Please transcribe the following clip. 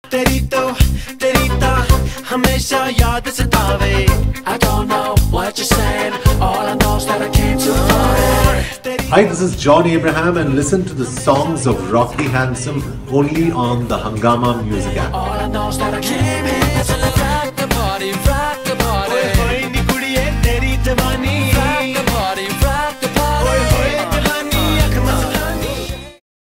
तेरी तो हमेशा याद सतावे. I don't know what you're saying. All I know is that I came too far. Hi, this is John Abraham and listen to the songs of Rock the Handsome only on the Hungama Music app. All I know is that I came here to rock the party right.